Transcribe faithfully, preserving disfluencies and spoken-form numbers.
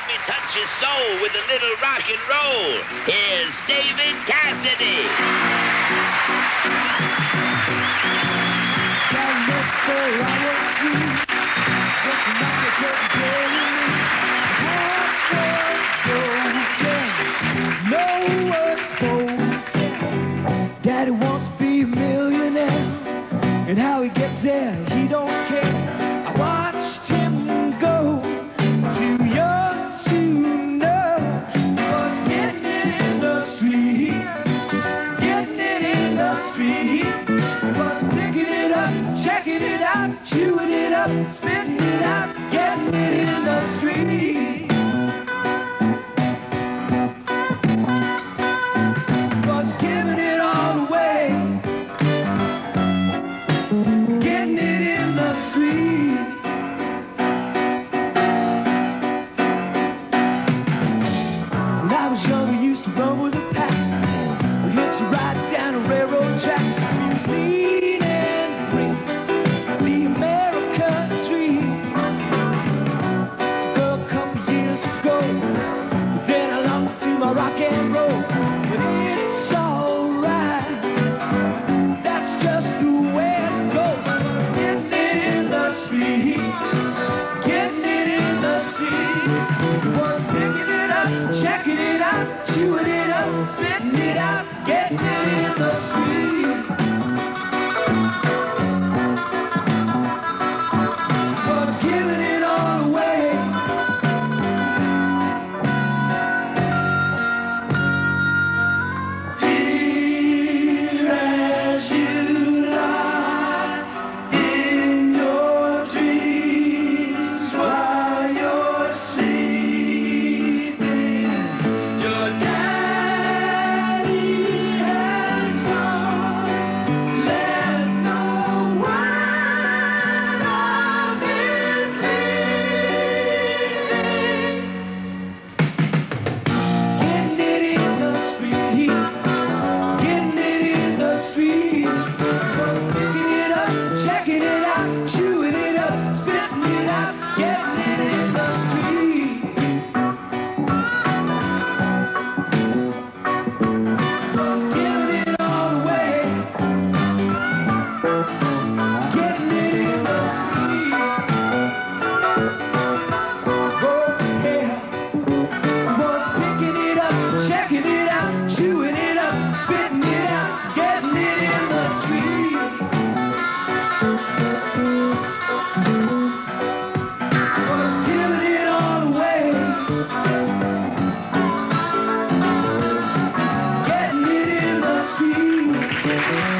me touch your soul with a little rock and roll. Here's David Cassidy. No words spoken. Daddy wants to be a millionaire, and how he gets there, he don't care. I watched him go, too young to know. He was getting it in the street, getting it in the street. He was picking it up, checking it out, chewing it up, spitting it out, getting it in the street. Was giving it all away, getting it in the street. When I was young, we used to run with a pack. We used to ride down a railroad track. We was lean and green, the American dream. Took a couple years ago, but then I lost it to my rock and roll. But it's alright, that's just the way it goes. I was getting it in the street, getting it in the street. Was picking it up, checking it out, chewing it up, spitting it out, getting it in the street. Was giving it all away. Here as you lie in your dreams while you're sleeping, your daddy has gone, let no word of his leaving. Getting it in the street, getting it in the street. Was picking it up, checking it out, chewing it up, spitting it out, getting it in the street. Was giving it all away, getting it in the street. Oh yeah, was picking it up, checking it out, chewing it up, spitting it out, getting it in the street. Was giving it all away, getting it in the street.